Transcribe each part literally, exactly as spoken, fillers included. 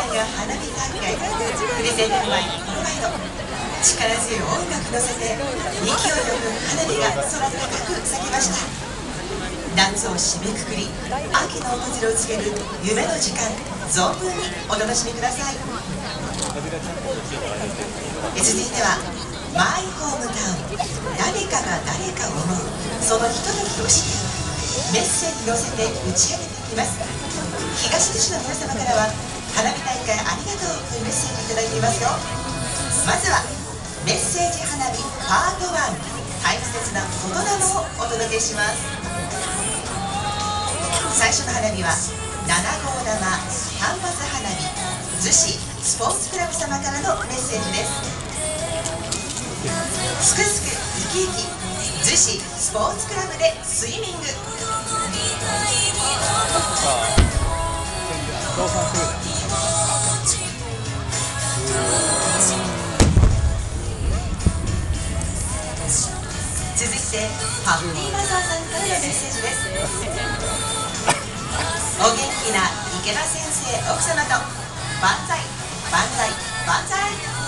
画花火大会プレゼント前にこの前の力強い音楽に乗せて勢いよく花火が空高く咲きました。夏を締めくくり秋の訪れを告げる夢の時間、存分にお楽しみください。続いてはマイホームタウン、誰かが誰かを思うそのひとときを知りメッセージに乗せて打ち上げていきます。東津市の皆様からは花火大会ありがとうというメッセージいただいていますよ。まずはメッセージ花火パートワン、大切な言霊をお届けします。最初の花火はなな号玉単発花火逗子スポーツクラブ様からのメッセージです。すくすく生き生き逗子スポーツクラブでスイミング。続いてハッピーマザーさんからのメッセージです。お元気な池田先生奥様と万歳万歳万歳。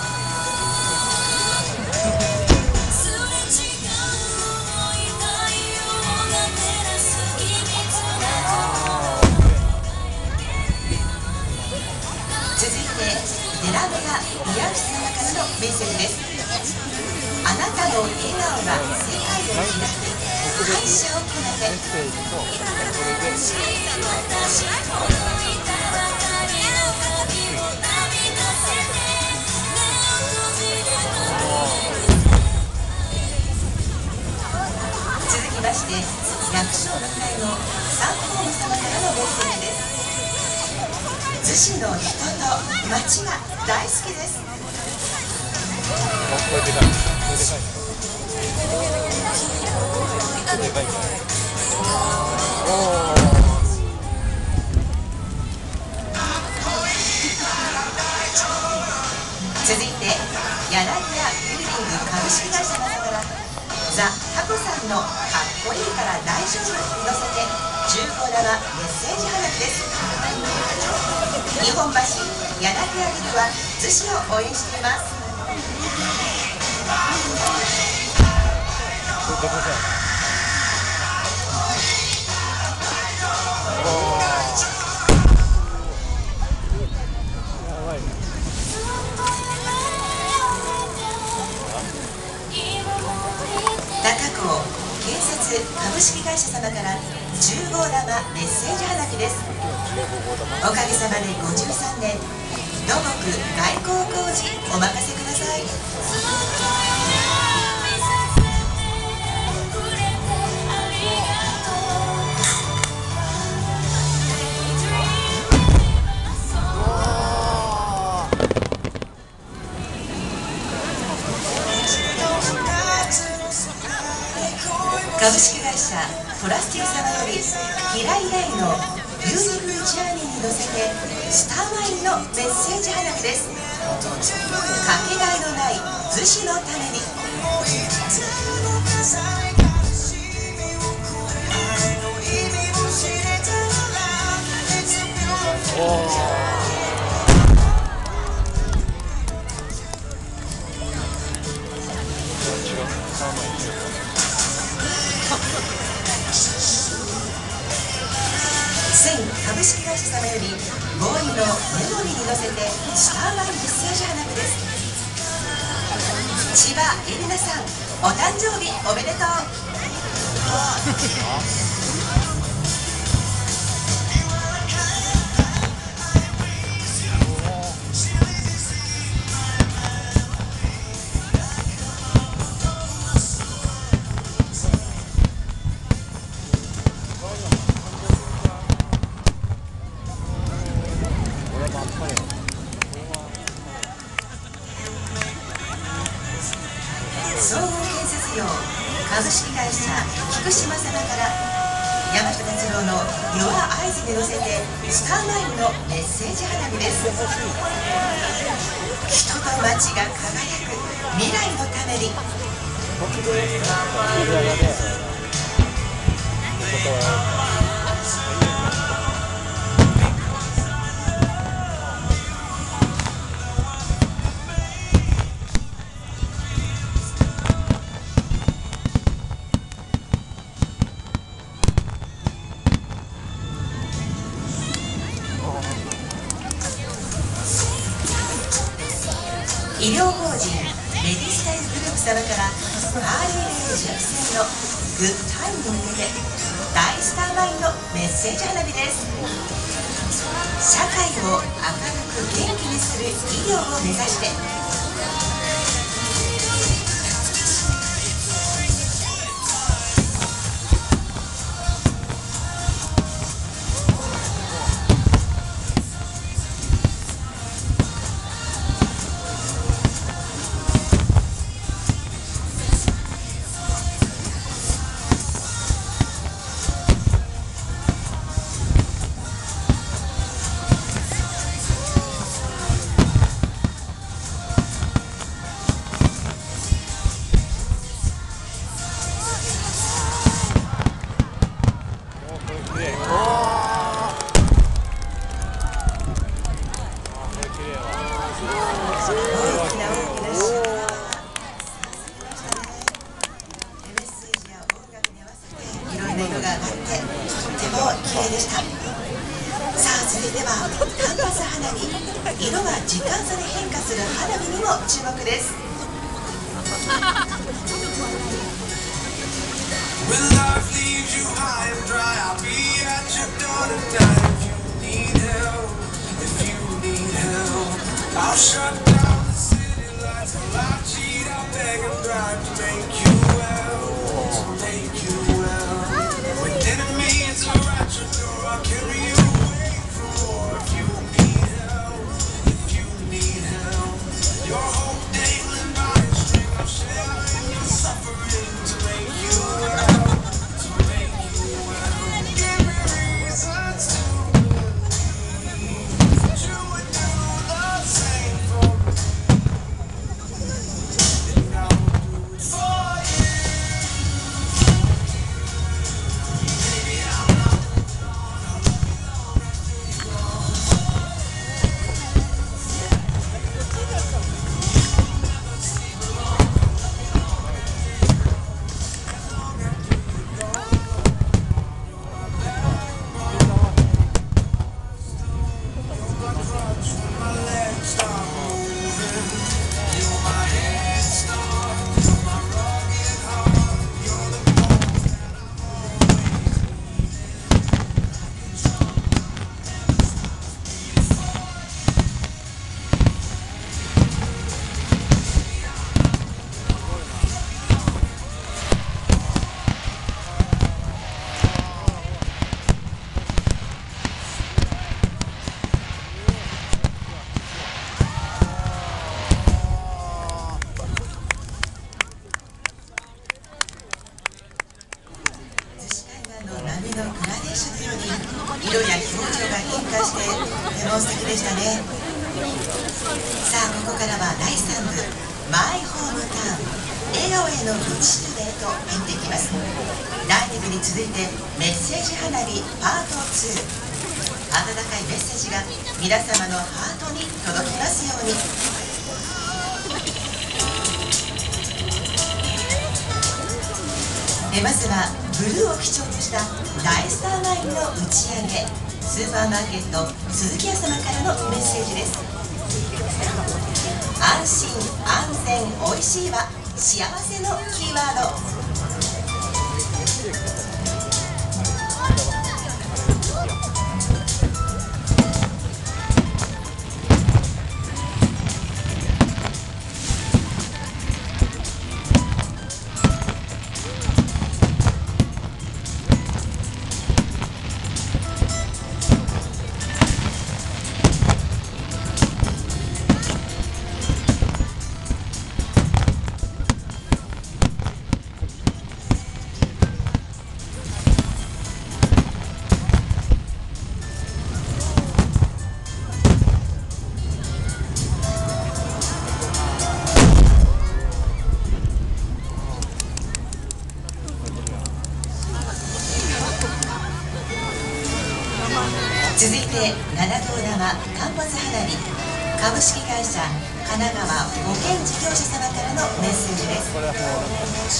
続いてデラメガ宮内様からのメッセージです。あなたの笑顔が世界を開く感謝を込めて。続きまして薬草の会のサンホーム様からのメッセージです。逗子の人と街が大好きです。続いて柳屋ビルディング株式会社様からザ・タコさんのかっこいいから大丈夫に乗せてじゅう号玉メッセージ花火です。日本橋柳屋ビルは逗子を応援しています。高港建設株式会社様からじゅう号玉メッセージ花火です。おかげさまでごじゅうさんねん土木外交工事お任せください。株式会社トラスティ様より平井大のビューティフルジャーニーに乗せてスターマインのメッセージ花火です。かけがえのない逗子のために。セイン株式会社様よりボーイのメモリーに乗せてスターマインメッセージ花火です。千葉エリナさん、お誕生日おめでとう。総合建設業株式会社菊島様から山下達郎の「夜は合図」に乗せてスターマインのメッセージ花火です。人と街が輝く未来のために。 医療法人メディスタイルグループ様からハーリー・レイジ純正のグッタイムに向けて大スターマインのメッセージ花火です。社会を明るく元気にする医療を目指してでした。さあ続いてはカンパス花火、色が時間差で変化する花火にも注目です。色や表情が変化してとても素敵でしたね。さあここからはだいさん部マイホームタウン笑顔への道しるべへと入っていきます。だいに部に続いてメッセージ花火パートツー、温かいメッセージが皆様のハートに届きますように。でまずはブルーを基調とした大スターマインの打ち上げ、スーパーマーケット鈴木屋様からのメッセージです。安心安全おいしいは幸せのキーワード。続いてなな号玉カンパス花火、株式会社神奈川保険事業者様からのメッセージです。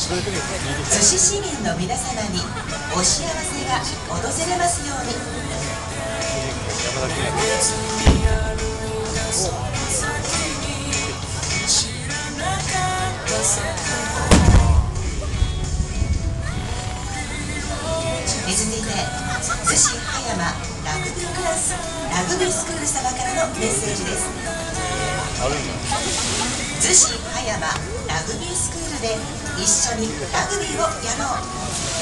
逗子市民の皆様にお幸せが訪れますように。幸メッセージです。逗子葉山ラグビースクールで一緒にラグビーをやろう。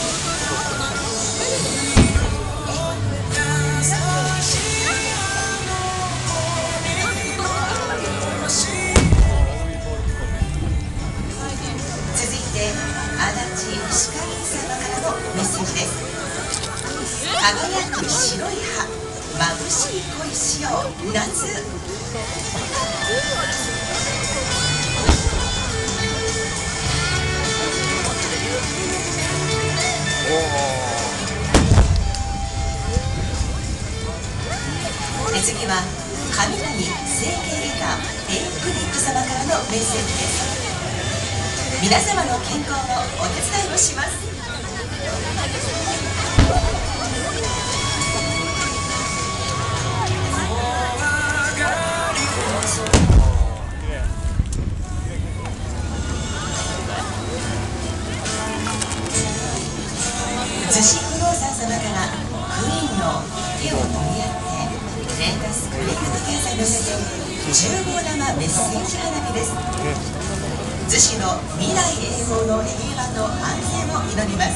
続いて足立石川様からのメッセージです。輝く白い歯、眩しい恋しよう夏。次は神々整形外科エイクリック様からのメッセージです。皆様の健康のお手伝いをします。逗子不動産様からクイーンの手を取り合ってレータスクリームケースに乗せてじゅう号玉メッセージ花火です。逗子の未来永劫の平和と安全を祈ります。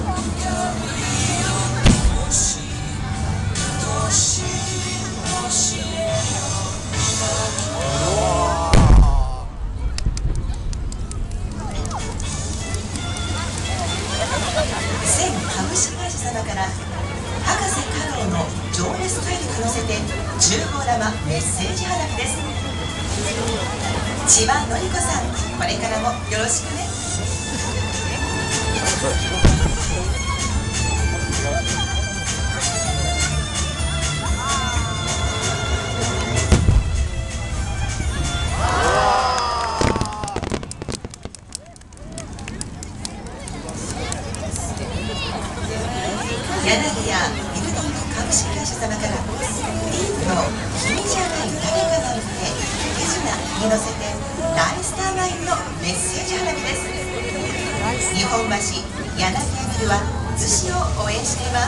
千株式会社様から博士太郎の情熱大陸乗せてじゅう号玉メッセージ花火です。千葉のりこさん、これからもよろしくね。柳屋ビルディング株式会社様からリンクの君じゃない誰かなんて手品に乗せて大スターマインのメッセージ花火です。日本橋柳屋ビルは逗子を応援しています。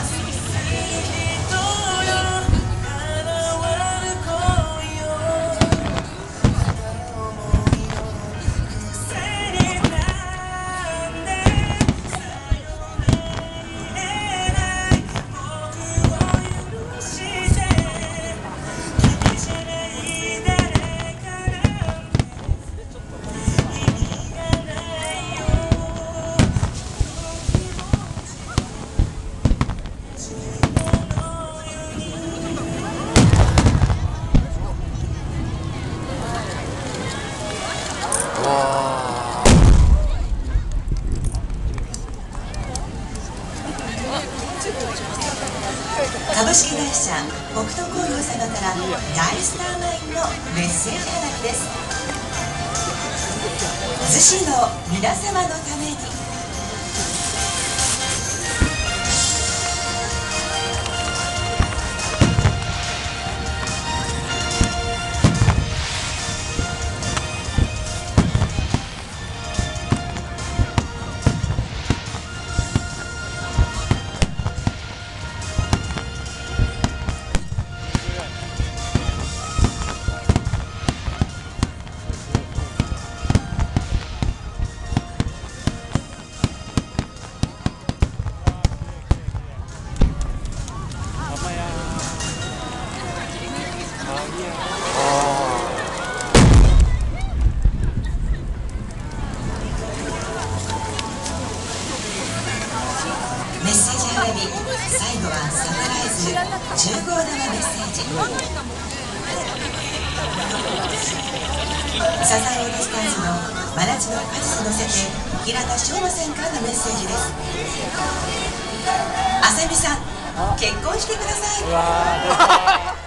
株式会社北斗工業様から大スターマインのメッセージ花火です。逗子の皆様のために。メッセージ花火、最後はサプライズじゅう号玉メッセージ。サザンオールスターズの真夏の果実乗せて平田翔馬さんからのメッセージです。あさみさん、結婚してください。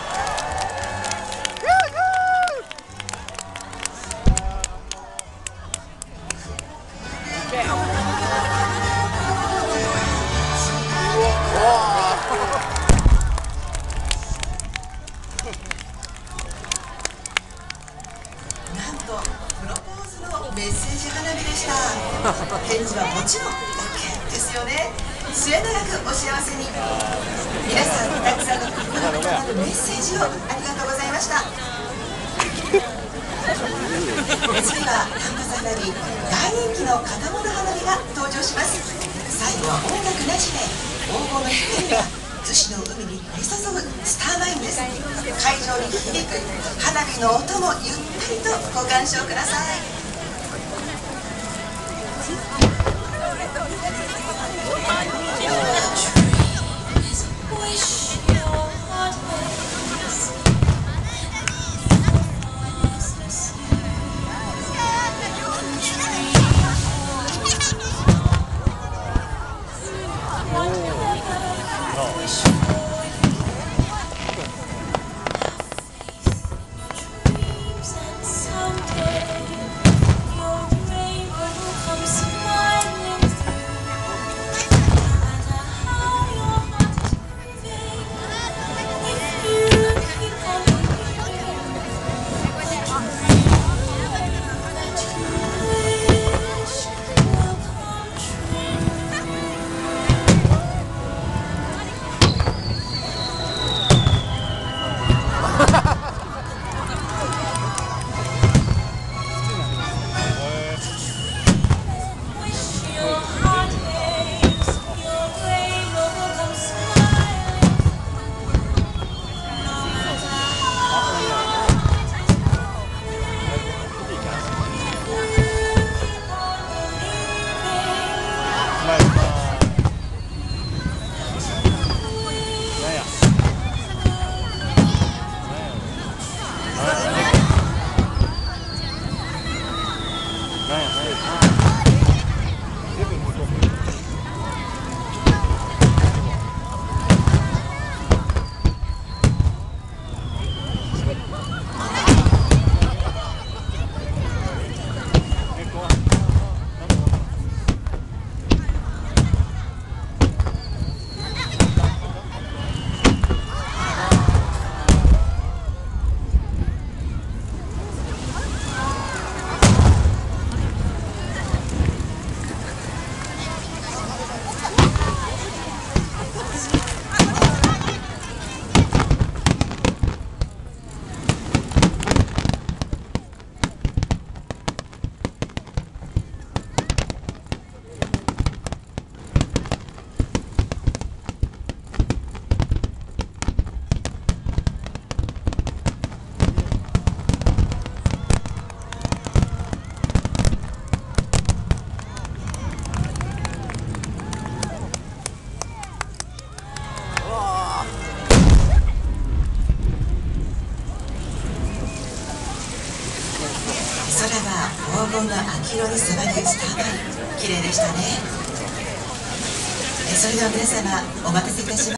なんとプロポーズのメッセージ花火でした。返事はもちろん オーケー ですよね。末永くお幸せに。皆さんたくさんの心のあるメッセージをありがとうございました。 した。次は丹波山ナビ大人気の金物花火が登場します。最後は音楽なしで黄金の光が逗子の海に降り注ぐスターマインです。会場に響く花火の音もゆったりとご鑑賞ください。空は黄金の秋色に染まるスターマイン、綺麗でしたね。それでは皆様お待たせいたしました。